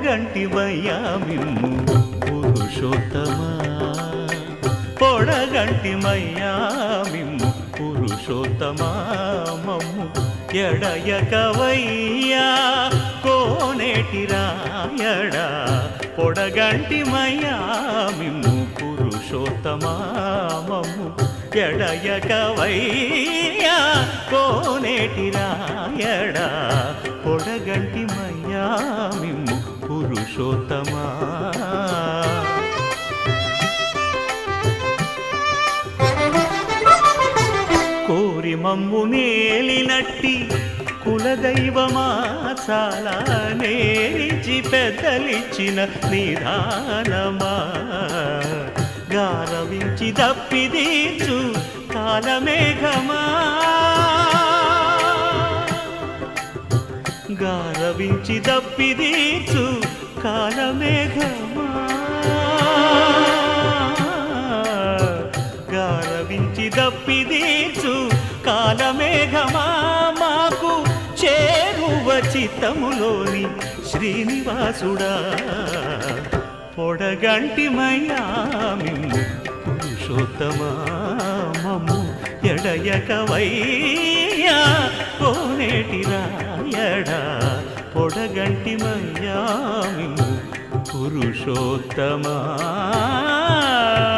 పొడగంటివయ్యా మిమ్ము పురుషోత్తమా పొడగంటిమయ్యా మిమ్ము పురుషోత్తమా మమ్ము ఎడయకవయ్యా కోనేటి రాయడా పొడగంటిమయ్యా మిమ్ము పురుషోత్తమా మమ్ము ఎడయకవయ్యా కోనేటి రాయడా పొడగంటిమయ్యా మిమ్ము పురుషోత్తమా కోరి మమ్ము నేలినట్టి కులదైవమా చాలా నేర్చి పెద్దలిచ్చిన నిదానమా గారవించి దప్పిదీచు కాలమేఘమా గారవించి దప్పిదీచు కాలమేఘమా గారవించి దప్పిదీచు కాలమేఘమా మాకు చేరువ చిత్తములోని శ్రీనివాసుడా పొడగంటిమయ్యా మిమ్ము పురుషోత్తమా మమ్ము ఎడయకవయ్యా కోనేటి రాయడా పొడగంటిమయ్యా మిమ్ము పురుషోత్తమా